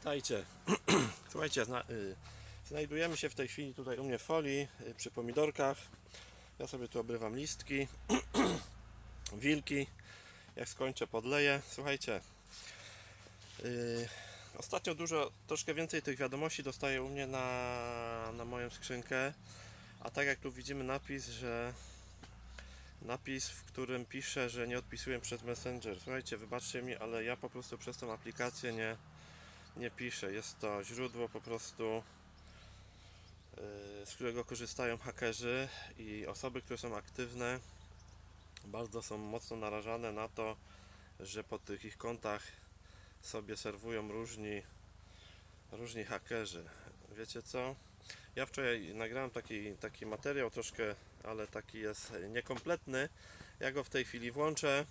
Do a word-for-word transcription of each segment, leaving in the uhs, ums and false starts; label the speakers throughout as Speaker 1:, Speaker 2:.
Speaker 1: Witajcie. Słuchajcie, zna, y, znajdujemy się w tej chwili tutaj u mnie w folii y, przy pomidorkach. Ja sobie tu obrywam listki, wilki. Jak skończę, podleję. Słuchajcie, y, ostatnio dużo, troszkę więcej tych wiadomości dostaję u mnie na, na moją skrzynkę. A tak jak tu widzimy napis, że napis, w którym pisze, że nie odpisuję przez Messenger. Słuchajcie, wybaczcie mi, ale ja po prostu przez tą aplikację nie nie piszę. Jest to źródło po prostu, z którego korzystają hakerzy i osoby, które są aktywne, bardzo są mocno narażane na to, że po tych ich kontach sobie serwują różni różni hakerzy. Wiecie co? Ja wczoraj nagrałem taki, taki materiał troszkę, ale taki jest niekompletny. Ja go w tej chwili włączę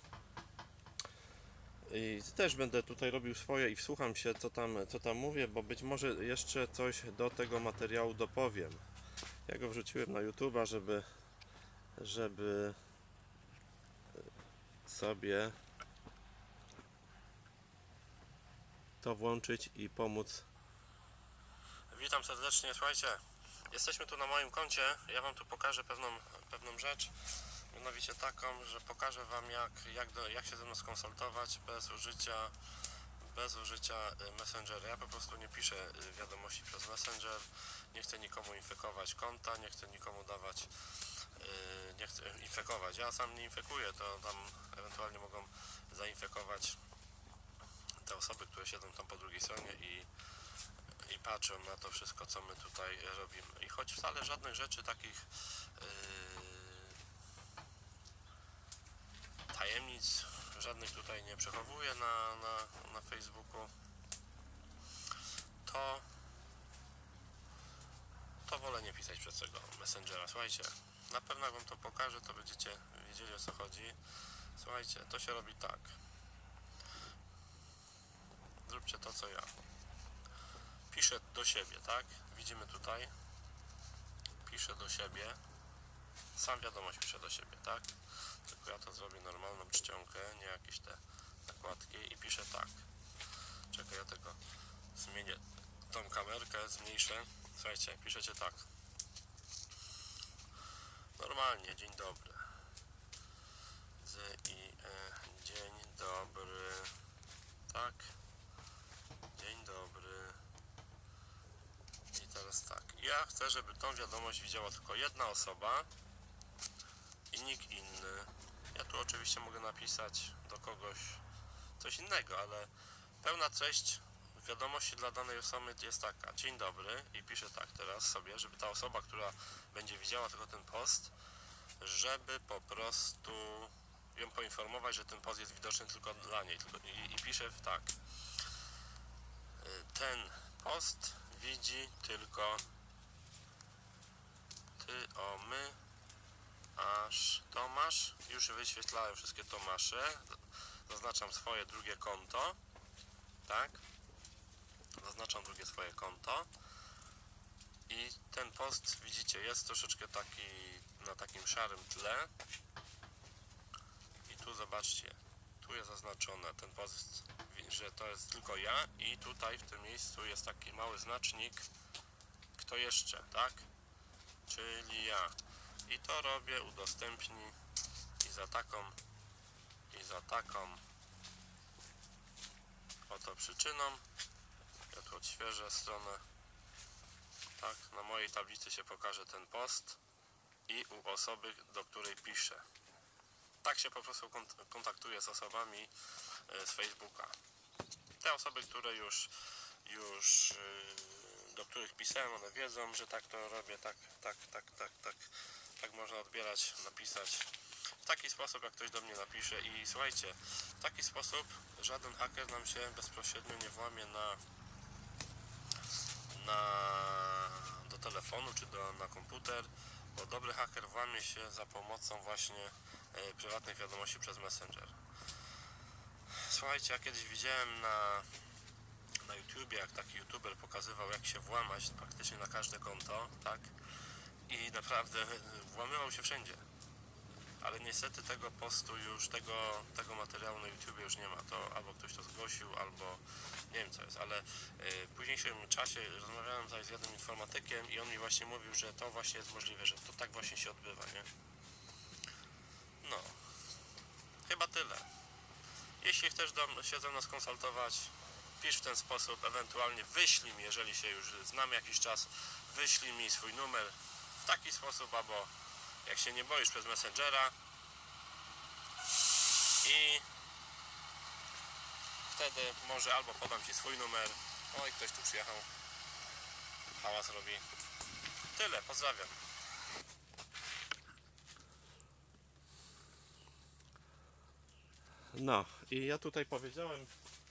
Speaker 1: i też będę tutaj robił swoje i wsłucham się, co tam, co tam mówię, bo być może jeszcze coś do tego materiału dopowiem. Ja go wrzuciłem na YouTube'a, żeby żeby sobie to włączyć i pomóc. Witam serdecznie. Słuchajcie, jesteśmy tu na moim koncie. Ja wam tu pokażę pewną, pewną rzecz. Mianowicie taką, że pokażę wam jak, jak, do, jak się ze mną skonsultować bez użycia bez użycia Messengera. Ja po prostu nie piszę wiadomości przez Messenger, nie chcę nikomu infekować konta, nie chcę nikomu dawać, nie chcę infekować. Ja sam nie infekuję, to tam ewentualnie mogą zainfekować te osoby, które siedzą tam po drugiej stronie i, i patrzą na to wszystko, co my tutaj robimy. I choć wcale żadnych rzeczy takich yy, tajemnic żadnych tutaj nie przechowuję na, na, na Facebooku, to to wolę nie pisać przez tego Messengera. Słuchajcie, na pewno jak wam to pokażę, to będziecie wiedzieli, o co chodzi. Słuchajcie, to się robi tak. Zróbcie to, co ja. Piszę do siebie, tak? Widzimy tutaj. Piszę do siebie. Sam wiadomość piszę do siebie, tak? Tylko ja to zrobię normalną czcionkę, nie jakieś te nakładki i piszę tak. Czekaj, ja tego zmienię, tą kamerkę zmniejszę. Słuchajcie, piszecie tak. Normalnie, dzień dobry. Z i e, dzień dobry. Tak. Dzień dobry. I teraz tak. Ja chcę, żeby tą wiadomość widziała tylko jedna osoba i nikt inny. Ja tu oczywiście mogę napisać do kogoś coś innego, ale pełna treść wiadomości dla danej osoby jest taka. Dzień dobry i piszę tak teraz sobie, żeby ta osoba, która będzie widziała tylko ten post, żeby po prostu ją poinformować, że ten post jest widoczny tylko dla niej. I, i piszę tak. Ten post widzi tylko ty, o, my, aż Tomasz. Już wyświetlałem wszystkie Tomasze. Zaznaczam swoje drugie konto. Tak. Zaznaczam drugie swoje konto. I ten post, widzicie, jest troszeczkę taki na takim szarym tle. I tu zobaczcie, tu jest zaznaczone ten post, że to jest tylko ja i tutaj w tym miejscu jest taki mały znacznik, kto jeszcze, tak? Czyli ja. I to robię, udostępnij i za taką i za taką oto przyczyną. Ja tu odświeżę stronę. Tak, na mojej tablicy się pokaże ten post i u osoby, do której piszę. Tak się po prostu kontaktuję z osobami z Facebooka. Te osoby, które już, już do których pisałem, one wiedzą, że tak to robię, tak, tak, tak, tak, tak, tak można odbierać, napisać w taki sposób, jak ktoś do mnie napisze. I słuchajcie, w taki sposób żaden haker nam się bezpośrednio nie włamie na, na do telefonu czy do, na komputer, bo dobry haker włamie się za pomocą właśnie e, prywatnych wiadomości przez Messenger. Słuchajcie, ja kiedyś widziałem na na YouTubie, jak taki youtuber pokazywał, jak się włamać praktycznie na każde konto, tak? I naprawdę włamywał się wszędzie. ale niestety tego postu już, tego, tego materiału na YouTube już nie ma. To albo ktoś to zgłosił, albo nie wiem co jest, ale w późniejszym czasie rozmawiałem tutaj z jednym informatykiem i on mi właśnie mówił, że to właśnie jest możliwe, że to tak właśnie się odbywa, nie? No, chyba tyle. Jeśli chcesz do, się ze mną skonsultować, pisz w ten sposób, ewentualnie wyślij mi, jeżeli się już znamy jakiś czas, wyślij mi swój numer w taki sposób, albo jak się nie boisz, przez Messengera i wtedy może albo podam ci swój numer. Oj, ktoś tu przyjechał, hałas robi. Tyle, pozdrawiam. No i ja tutaj powiedziałem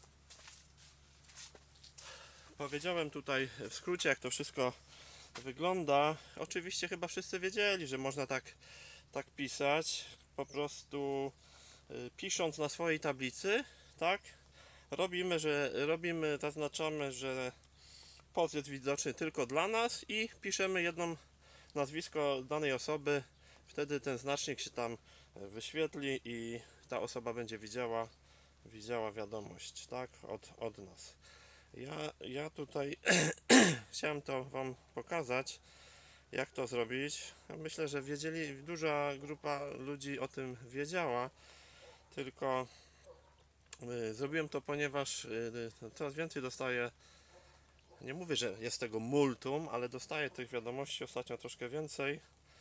Speaker 1: powiedziałem tutaj w skrócie, jak to wszystko wygląda. Oczywiście chyba wszyscy wiedzieli, że można tak, tak pisać, po prostu y, pisząc na swojej tablicy, tak, robimy, że robimy, zaznaczamy, że post jest widoczny tylko dla nas i piszemy jedno nazwisko danej osoby, wtedy ten znacznik się tam wyświetli i ta osoba będzie widziała, widziała wiadomość, tak, od, od nas. Ja, ja tutaj chciałem to Wam pokazać, jak to zrobić. Myślę, że wiedzieli, duża grupa ludzi o tym wiedziała, tylko y, zrobiłem to, ponieważ y, coraz więcej dostaję, nie mówię, że jest tego multum, ale dostaję tych wiadomości ostatnio troszkę więcej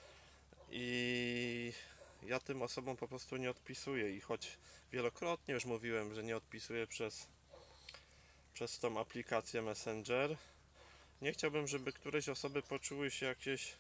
Speaker 1: i ja tym osobom po prostu nie odpisuję i choć wielokrotnie już mówiłem, że nie odpisuję przez przez tą aplikację Messenger, nie chciałbym, żeby któreś osoby poczuły się jakieś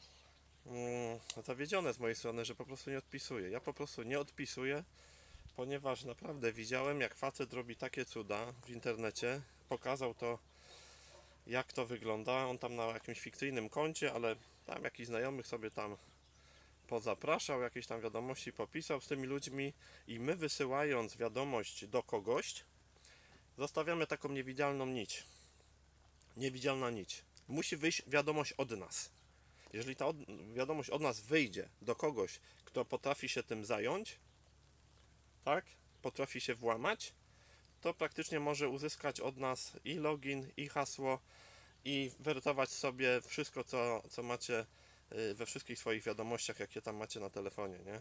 Speaker 1: mm, zawiedzione z mojej strony, że po prostu nie odpisuję. Ja po prostu nie odpisuję, ponieważ naprawdę widziałem, jak facet robi takie cuda w internecie. Pokazał to, jak to wygląda. On tam na jakimś fikcyjnym koncie, ale tam jakiś znajomych sobie tam pozapraszał, jakieś tam wiadomości popisał z tymi ludźmi i my, wysyłając wiadomość do kogoś, zostawiamy taką niewidzialną nić. Niewidzialna nić. Musi wyjść wiadomość od nas. Jeżeli ta od, wiadomość od nas wyjdzie do kogoś, kto potrafi się tym zająć, tak, potrafi się włamać, to praktycznie może uzyskać od nas i login, i hasło, i wertować sobie wszystko, co, co macie we wszystkich swoich wiadomościach, jakie tam macie na telefonie, nie?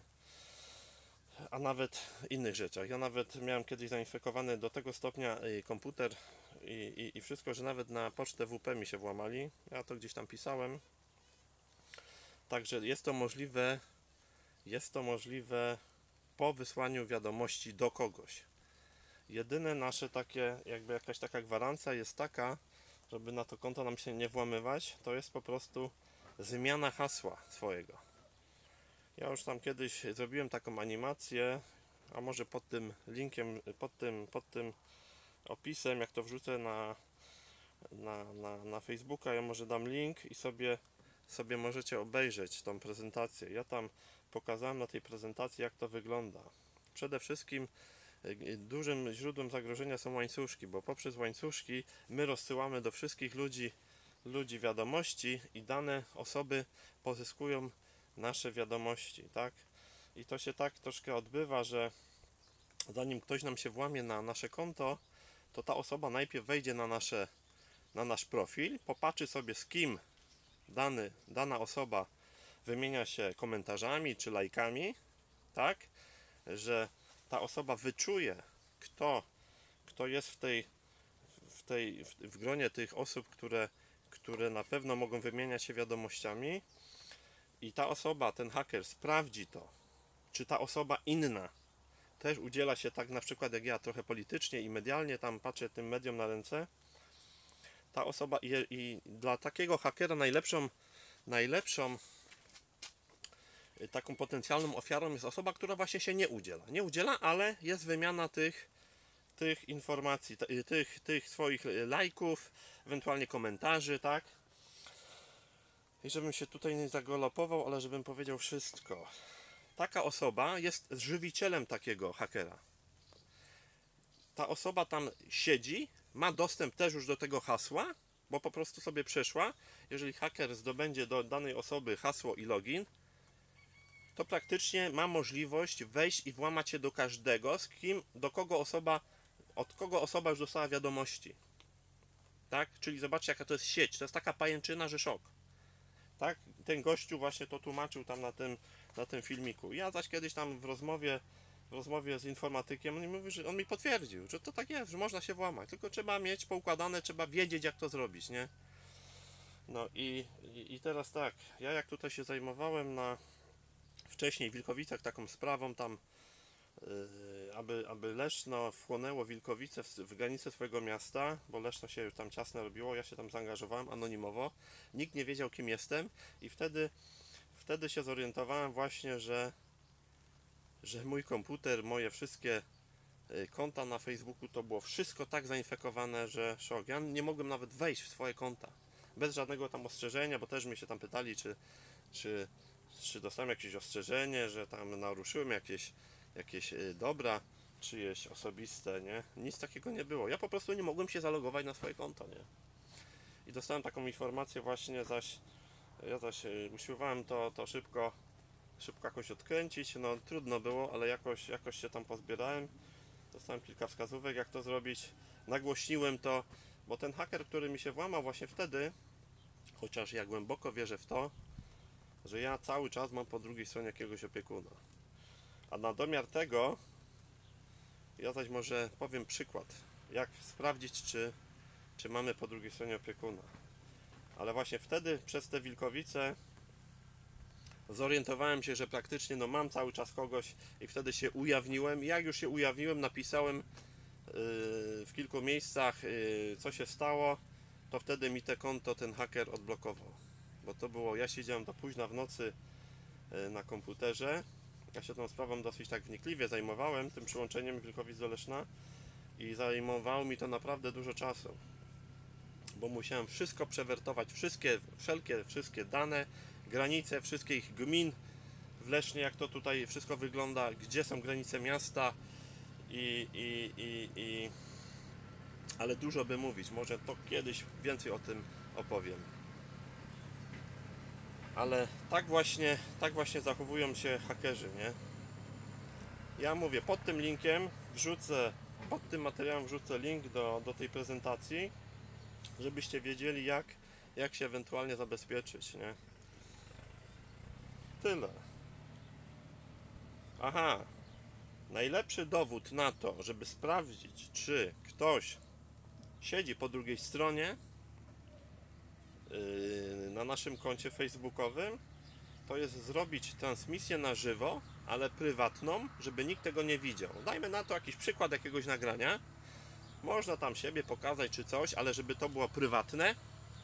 Speaker 1: A nawet innych rzeczach. Ja nawet miałem kiedyś zainfekowany do tego stopnia komputer i, i, i wszystko, że nawet na pocztę W P mi się włamali. Ja to gdzieś tam pisałem. Także jest to możliwe, jest to możliwe po wysłaniu wiadomości do kogoś. Jedyne nasze takie, jakby jakaś taka gwarancja jest taka, żeby na to konto nam się nie włamywać, to jest po prostu zmiana hasła swojego. Ja już tam kiedyś zrobiłem taką animację, a może pod tym linkiem, pod tym, pod tym opisem, jak to wrzucę na, na, na, na Facebooka, ja może dam link i sobie, sobie możecie obejrzeć tą prezentację. Ja tam pokazałem na tej prezentacji, jak to wygląda. Przede wszystkim dużym źródłem zagrożenia są łańcuszki, bo poprzez łańcuszki my rozsyłamy do wszystkich ludzi, ludzi wiadomości i dane osoby pozyskują nasze wiadomości, tak? I to się tak troszkę odbywa, że zanim ktoś nam się włamie na nasze konto, to ta osoba najpierw wejdzie na, nasze, na nasz profil, popatrzy sobie, z kim dany, dana osoba wymienia się komentarzami czy lajkami, tak? Że ta osoba wyczuje, kto, kto jest w tej, w tej w, w gronie tych osób, które, które na pewno mogą wymieniać się wiadomościami. I ta osoba, ten haker sprawdzi to, czy ta osoba inna też udziela się tak, na przykład jak ja, trochę politycznie i medialnie, tam patrzę tym mediom na ręce. Ta osoba i, i dla takiego hakera najlepszą, najlepszą taką potencjalną ofiarą jest osoba, która właśnie się nie udziela. Nie udziela, ale jest wymiana tych, tych informacji, tych, tych swoich lajków, ewentualnie komentarzy, tak? I żebym się tutaj nie zagalopował, ale żebym powiedział wszystko. Taka osoba jest żywicielem takiego hakera. Ta osoba tam siedzi, ma dostęp też już do tego hasła, bo po prostu sobie przeszła. Jeżeli haker zdobędzie do danej osoby hasło i login, to praktycznie ma możliwość wejść i włamać się do każdego, z kim, do kogo osoba, od kogo osoba już dostała wiadomości. Tak? Czyli zobaczcie, jaka to jest sieć. To jest taka pajęczyna, że szok. Tak? Ten gościu właśnie to tłumaczył tam na tym, na tym filmiku. Ja zaś kiedyś tam w rozmowie, w rozmowie z informatykiem, on mi mówi, że on mi potwierdził, że to tak jest, że można się włamać. Tylko trzeba mieć poukładane, trzeba wiedzieć, jak to zrobić, nie? No i, i, i teraz tak, ja jak tutaj się zajmowałem na wcześniej w Wilkowicach taką sprawą tam, yy, aby, aby Leszno wchłonęło Wilkowice w, w granice swojego miasta, bo Leszno się już tam ciasne robiło, ja się tam zaangażowałem anonimowo, nikt nie wiedział, kim jestem i wtedy, wtedy się zorientowałem właśnie, że, że mój komputer, moje wszystkie konta na Facebooku, to było wszystko tak zainfekowane, że szok. Ja nie mogłem nawet wejść w swoje konta. Bez żadnego tam ostrzeżenia, bo też mi się tam pytali, czy, czy, czy dostałem jakieś ostrzeżenie, że tam naruszyłem jakieś, jakieś dobra czyjeś osobiste, nie? Nic takiego nie było. Ja po prostu nie mogłem się zalogować na swoje konto, nie? I dostałem taką informację właśnie, zaś ja zaś usiłowałem to, to szybko, szybko jakoś odkręcić, no trudno było, ale jakoś, jakoś się tam pozbierałem. Dostałem kilka wskazówek, jak to zrobić. Nagłośniłem to, bo ten haker, który mi się włamał właśnie wtedy, chociaż ja głęboko wierzę w to, że ja cały czas mam po drugiej stronie jakiegoś opiekuna. A na domiar tego, ja zaś może powiem przykład, jak sprawdzić, czy, czy mamy po drugiej stronie opiekuna. Ale właśnie wtedy, przez te Wilkowice, zorientowałem się, że praktycznie no mam cały czas kogoś i wtedy się ujawniłem. I jak już się ujawniłem, napisałem w kilku miejscach, co się stało, to wtedy mi te konto ten haker odblokował. Bo to było, ja siedziałem do późna w nocy na komputerze. Ja się tą sprawą dosyć tak wnikliwie zajmowałem, tym przyłączeniem Wilkowic do Leszna i zajmowało mi to naprawdę dużo czasu. Bo musiałem wszystko przewertować, wszystkie, wszelkie, wszystkie dane, granice wszystkich gmin w Lesznie, jak to tutaj wszystko wygląda, gdzie są granice miasta i, i, i, i ale dużo by mówić, może to kiedyś więcej o tym opowiem. Ale tak właśnie, tak właśnie zachowują się hakerzy, nie? Ja mówię, pod tym linkiem wrzucę, pod tym materiałem wrzucę link do, do tej prezentacji, żebyście wiedzieli, jak, jak się ewentualnie zabezpieczyć, nie? Tyle. Aha, najlepszy dowód na to, żeby sprawdzić, czy ktoś siedzi po drugiej stronie yy, na naszym koncie facebookowym, to jest zrobić transmisję na żywo, ale prywatną, żeby nikt tego nie widział. Dajmy na to jakiś przykład jakiegoś nagrania. Można tam siebie pokazać czy coś, ale żeby to było prywatne.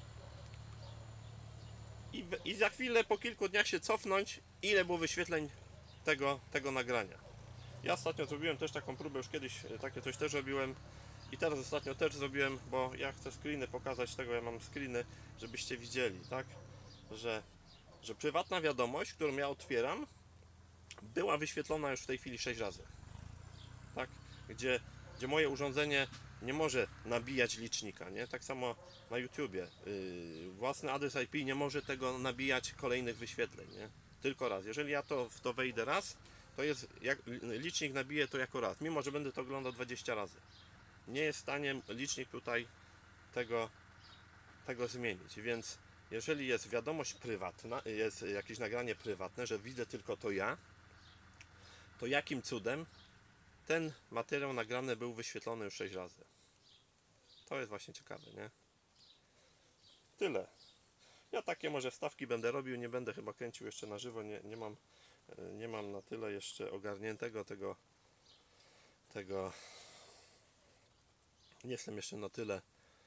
Speaker 1: I, i za chwilę, po kilku dniach się cofnąć, ile było wyświetleń tego, tego nagrania. Ja ostatnio zrobiłem też taką próbę, już kiedyś takie coś też robiłem. I teraz ostatnio też zrobiłem, bo ja chcę screeny pokazać tego, ja mam screeny, żebyście widzieli, tak? Że, że prywatna wiadomość, którą ja otwieram, była wyświetlona już w tej chwili sześć razy. Tak? Gdzie, gdzie moje urządzenie nie może nabijać licznika, nie? Tak samo na YouTubie. Yy, własny adres I P nie może tego nabijać kolejnych wyświetleń, nie? Tylko raz. Jeżeli ja to w to wejdę raz, to jest, jak, licznik nabije to jako raz, mimo że będę to oglądał dwadzieścia razy. Nie jest w stanie licznik tutaj tego, tego zmienić, więc jeżeli jest wiadomość prywatna, jest jakieś nagranie prywatne, że widzę tylko to ja, to jakim cudem ten materiał nagrany był wyświetlony już sześć razy? To jest właśnie ciekawe, nie? Tyle. Ja takie może wstawki będę robił, nie będę chyba kręcił jeszcze na żywo, nie, nie mam, nie mam na tyle jeszcze ogarniętego tego, tego, nie jestem jeszcze na tyle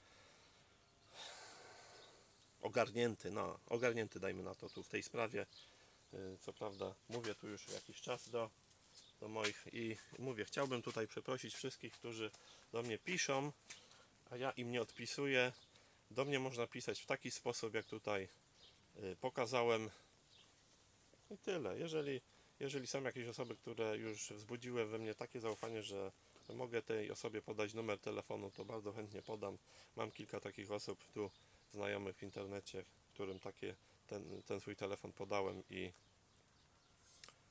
Speaker 1: ogarnięty, no, ogarnięty dajmy na to tu w tej sprawie. Co prawda mówię tu już jakiś czas do, do moich i mówię, chciałbym tutaj przeprosić wszystkich, którzy do mnie piszą, a ja im nie odpisuję. Do mnie można pisać w taki sposób, jak tutaj pokazałem i tyle. Jeżeli, jeżeli są jakieś osoby, które już wzbudziły we mnie takie zaufanie, że mogę tej osobie podać numer telefonu, to bardzo chętnie podam. Mam kilka takich osób tu znajomych w internecie, którym takie, ten, ten swój telefon podałem i,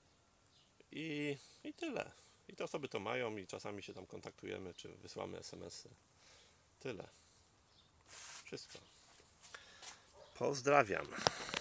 Speaker 1: i, i tyle. I te osoby to mają i czasami się tam kontaktujemy, czy wysyłamy es em esy. Tyle. Wszystko. Pozdrawiam.